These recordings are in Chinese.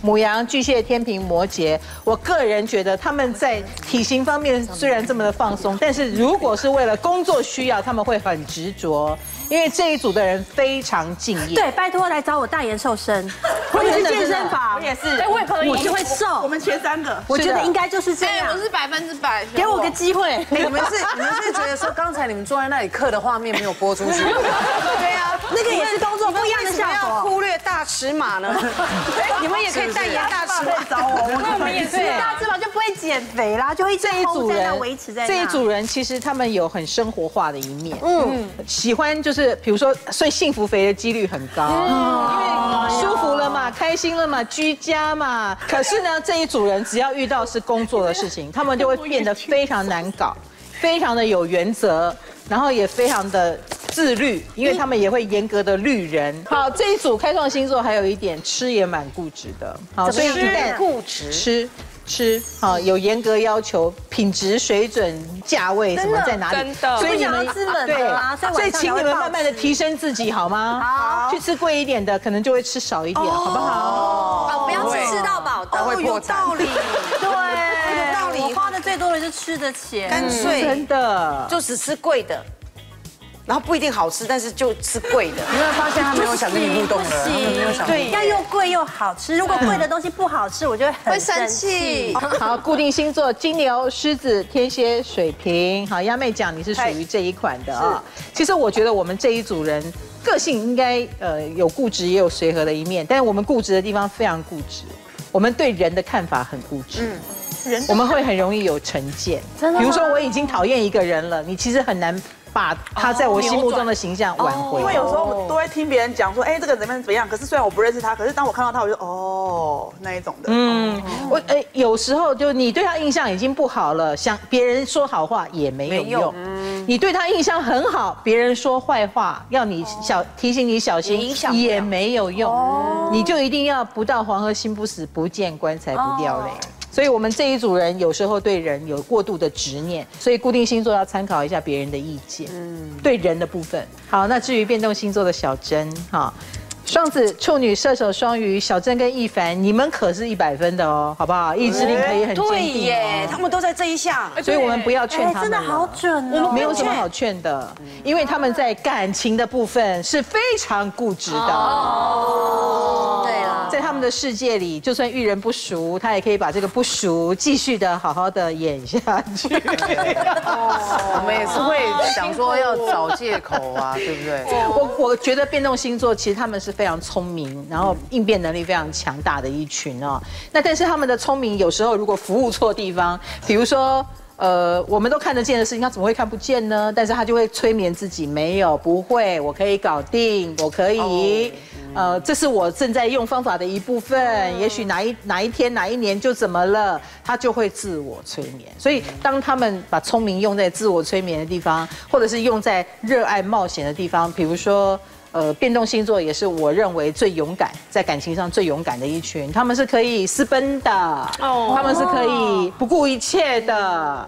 牡羊、巨蟹、天秤、摩羯，我个人觉得他们在体型方面虽然这么的放松，但是如果是为了工作需要，他们会很执着，因为这一组的人非常敬业。 对，拜托来找我代言瘦身，或者是健身房， 我也是， 我也可以，我就会瘦。 我们前3个， 我觉得应该就是这样。 我是100%， 给我个机会。 你们是觉得说刚才你们坐在那里刻的画面没有播出去？ 对呀， 那个也是工作不一样的效果。 忽略大尺码呢？你们也可以代言大尺码找我， 那我们也是大尺码就不会减肥啦，就会这一组人维持在这一组人，其实他们有很生活化的一面，喜欢就是比如说，所以幸福肥的几率很高，因为舒服了嘛，开心了嘛，居家嘛。可是呢，这一组人只要遇到是工作的事情，他们就会变得非常难搞，非常的有原则，然后也非常的自律，因为他们也会严格的律人。好，这一组开创星座还有一点吃也蛮固执的，好，所以一旦固执吃好有严格要求，品质水准、价位什么在哪里？ 真的， 所以你们对， 所以请你们慢慢的提升自己好吗？好，去吃贵一点的，可能就会吃少一点，好不好？ 哦，不要吃到饱的， 会破产。 有道理， 对， 有道理。 我花的最多的就吃的钱， 干脆真的就只吃贵的。然后不一定好吃，但是就吃贵的。 你会发现他没有想跟你互动了，他们没有想。 对，要又贵又好吃。如果贵的东西不好吃，我就会很生气。 好，固定星座：金牛、狮子、天蝎、水瓶。好，亚妹讲你是属于这一款的啊。其实我觉得我们这一组人个性应该有固执也有随和的一面，但是我们固执的地方非常固执，我们对人的看法很固执。我们会很容易有成见。真的？比如说我已经讨厌一个人了，你其实很难把他在我心目中的形象挽回。 因为有时候我都会听别人讲说，哎，这个人怎么样？可是虽然我不认识他，可是当我看到他，我就哦那一种的。 我有时候就你对他印象已经不好了，想别人说好话也没有用。你对他印象很好，别人说坏话要你提醒你小心也没有用。你就一定要不到黄河心不死，不见棺材不掉泪。所以我们这一组人有时候对人有过度的执念，所以固定星座要参考一下别人的意见，对人的部分。好，那至于变动星座的小珍，哈，双子、处女、射手、双鱼，小珍跟易凡，你们可是100分的哦，好不好？意志力可以很坚定。 对耶，他们都在这一项， 所以我们不要劝他们。 真的好准哦， 没有什么好劝的，因为他们在感情的部分是非常固执的。对了，在他们的世界里，就算遇人不淑，他也可以把这个不淑继续的好好的演下去。 我们也是会想说要找借口啊，对不对？ 我觉得变动星座其实他们是非常聪明，然后应变能力非常强大的一群哦。那但是他们的聪明有时候如果服务错地方，比如说。我们都看得见的事情，他怎么会看不见呢？但是他就会催眠自己，没有，不会，我可以搞定，我可以，这是我正在用方法的一部分。也许哪一天哪一年就怎么了，他就会自我催眠。所以当他们把聪明用在自我催眠的地方，或者是用在热爱冒险的地方，比如说。变动星座也是我认为最勇敢，在感情上最勇敢的一群。他们是可以私奔的，他们是可以不顾一切的，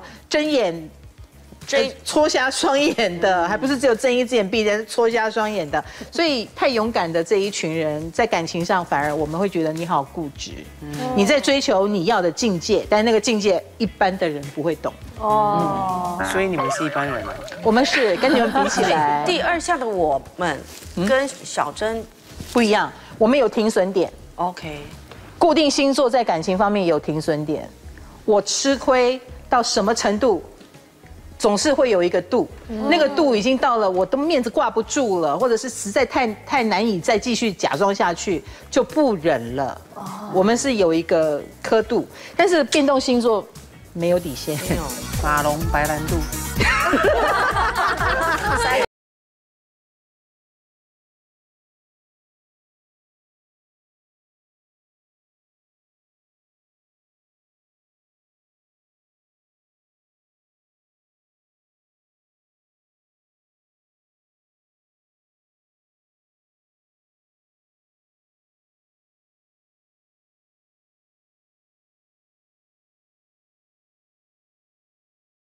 戳瞎双眼的，还不是只有睁一只眼闭一只眼，戳瞎双眼的。所以太勇敢的这一群人，在感情上反而我们会觉得你好固执，你在追求你要的境界，但那个境界一般的人不会懂。 所以你们是一般人啊。 我们是跟你们比起来， 第2项的我们跟小珍不一样，我们有停损点。 OK， 固定星座在感情方面有停损点，我吃亏到什么程度，总是会有一个度，那个度已经到了我的面子挂不住了，或者是实在太难以再继续假装下去，就不忍了。我们是有一个刻度，但是变动星座没有底线， 马龙白兰度。